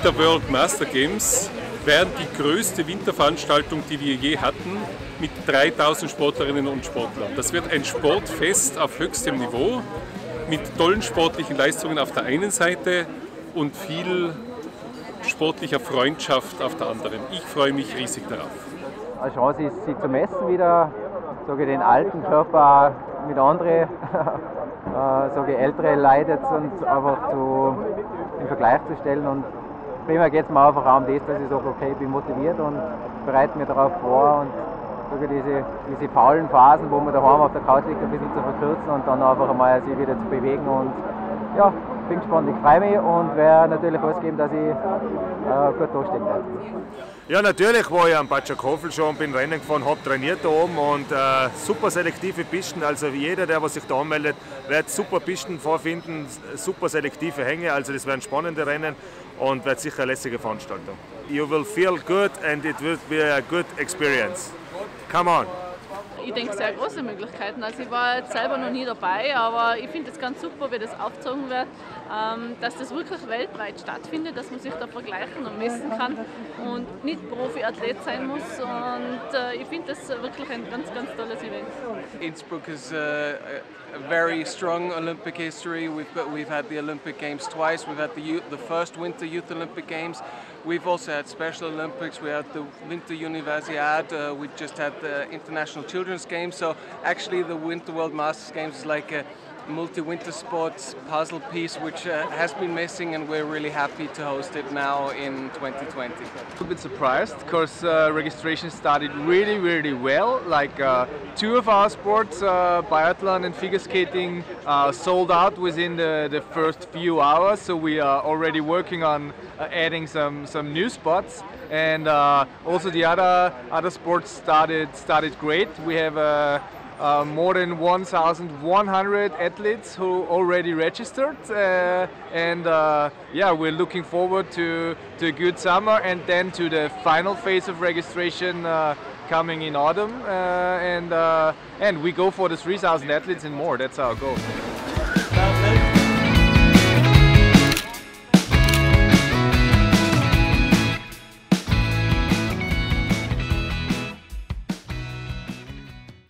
Winter World Master Games werden die größte Winterveranstaltung, die wir je hatten, mit 3000 Sportlerinnen und Sportlern. Das wird ein Sportfest auf höchstem Niveau mit tollen sportlichen Leistungen auf der einen Seite und viel sportlicher Freundschaft auf der anderen. Ich freue mich riesig darauf. Eine Chance ist, sie zu messen wieder, sage den alten Körper mit anderen ältere Leute und einfach in Vergleich zu stellen. Und primär geht es mir einfach um das, dass ich sage, okay, ich bin motiviert und bereite mich darauf vor und sage, diese faulen Phasen, wo man daheim auf der Couch liegt, ein bisschen zu verkürzen und dann einfach einmal sich wieder zu bewegen. Und ja, bin gespannt, ich freue mich und werde natürlich alles geben, dass ich gut dastehen werde. Ja, natürlich war ich am Batschakofel schon, bin Rennen gefahren, habe trainiert da oben und super selektive Pisten. Also jeder, der sich da anmeldet, wird super Pisten vorfinden, super selektive Hänge. Also das werden spannende Rennen und wird sicher eine lässige Veranstaltung. You will feel good and it will be a good experience. Come on! Ich denke, sehr große Möglichkeiten. Also ich war jetzt selber noch nie dabei, aber ich finde es ganz super, wie das aufgezogen wird, dass das wirklich weltweit stattfindet, dass man sich da vergleichen und messen kann und nicht Profi-Athlet sein muss. Und ich finde das wirklich ein ganz, ganz tolles Event. Innsbruck is a very strong Olympic history. We've had the Olympic Games twice. We've had the first Winter Youth Olympic Games. We've also had Special Olympics. We had the Winter Universiade. We just had the International Children's Games. So actually, the Winter World Masters Games is like a multi-winter sports puzzle piece which has been missing, and we're really happy to host it now in 2020. A bit surprised because registration started really well. Like two of our sports, biathlon and figure skating, sold out within the first few hours. So we are already working on adding some new spots, and also the other sports started great. We have more than 1,100 athletes who already registered, and yeah, we're looking forward to a good summer and then to the final phase of registration coming in autumn, and we go for the 3,000 athletes and more. That's our goal.